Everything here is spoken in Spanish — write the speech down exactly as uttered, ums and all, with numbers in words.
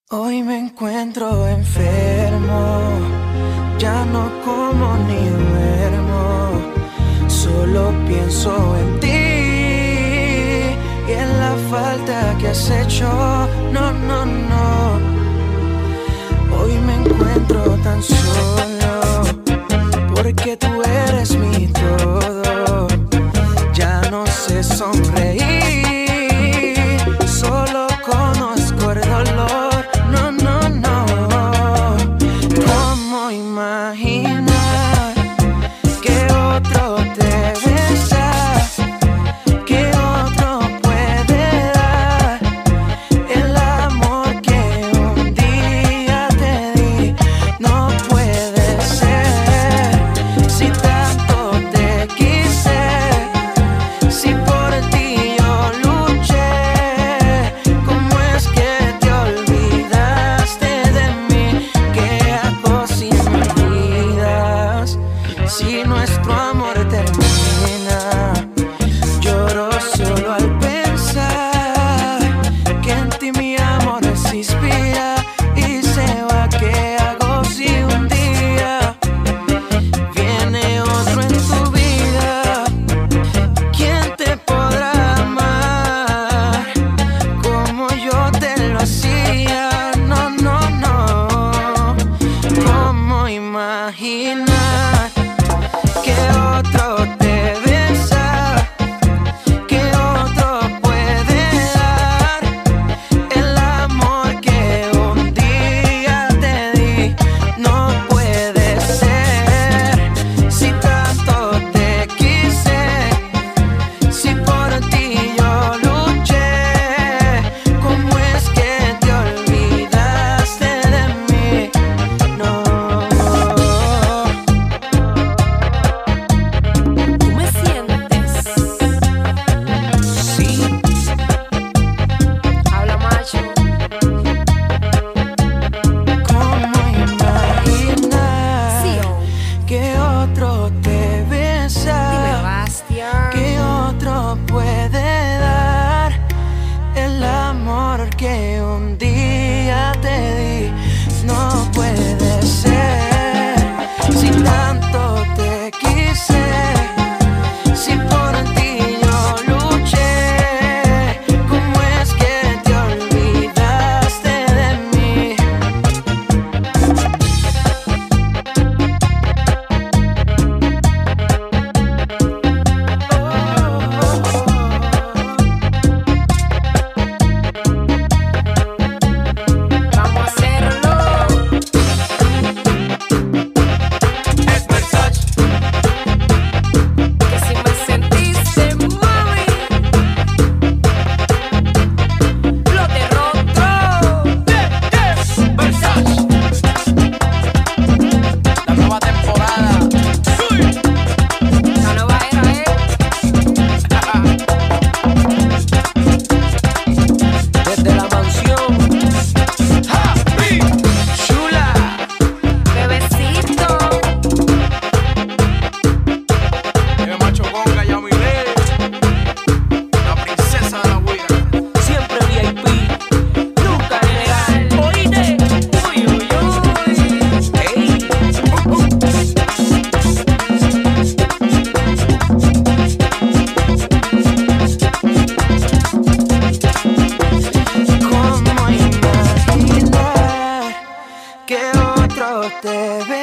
Hoy me encuentro enfermo, ya no como ni duermo, solo pienso en ti y en la falta que has hecho. No, no, no. Hoy me encuentro tan solo porque tú eres mi todo. Ya no sé sonreír, solo conozco el dolor. No, no, no. ¿Cómo imaginar que otro te besa, que otro puede dar el amor que un día te di? No puede ser, si tanto te quise, si por ti yo luché. ¿Cómo es que te olvidaste de mí? ¿Qué hago si me olvidas? Si nuestro amor termina, lloro solo al pensar que en ti mi amor se inspira y se va. ¿Qué hago si un día viene otro en tu vida? ¿Quién te podrá amar como yo te lo hacía? No, no, no. ¿Cómo imaginar que otro te besa, que otro puede dar el amor que un día te di? No puede ser, si tanto te quise, si por ti yo luché. ¿Cómo es que te olvidaste de mí? No. ¿Tú me sientes? Sí, Habla macho. ¿cómo imaginar Sí, oh. que otro te Dime, besa, Bastian. que otro puede dar el amor que un día te di? No puede ser, si tanto te quise, si por ti yo luché. ¿Cómo es que te olvidaste de mí? Vamos a hacerlo. Es Versace. Que si me sentiste, mami, lo derroto. Versace. La nueva temporada. La nueva era, ¿eh? Desde la mansión, Happy. chula. Bebecito. El macho conga, Yamile. La princesa de la huira. Siempre V I P, nunca ilegal. Oíste, uy, uy, uy. Ey, uh, uh. ¿Cómo imaginar que otro te